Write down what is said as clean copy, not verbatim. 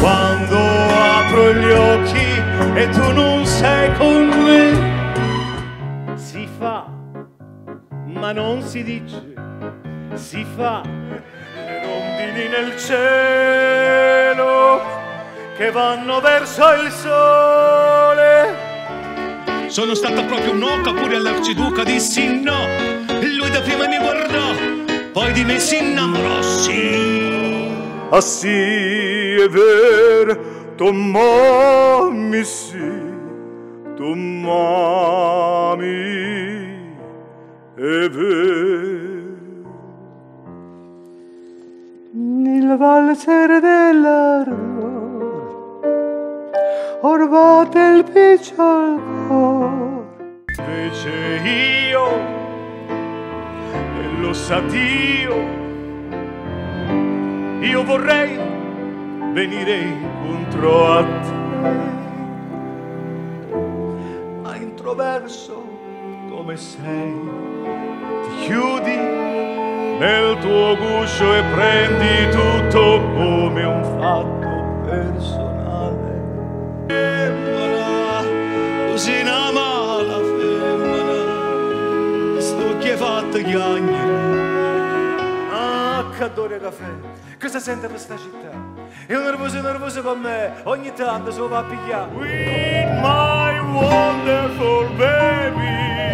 quando apro gli occhi e tu non sei con me. Si fa, ma non si dice, si fa. Le rondini nel cielo che vanno verso il sole. Sono stata proprio un'oca, pure all'arciduca dissi no. Lui da prima mi guardò, poi di me si innamorò, sì. Ah sì, è vero, tu mammi sì, tu mammi, è vero. Il valzer dell'ardor, or batte il picciol cor. Invece io, e lo sa Dio, io vorrei venire incontro a te, ma introverso come sei, ti chiudi nel tuo guscio e prendi tutto come un fatto personale. Femmina, così una mala femmina, sto che fatta chiagnere. Ah, che adoro il caffè, cosa sente per sta città? È nervoso con me, ogni tanto se lo va a pigliare. With my wonderful baby.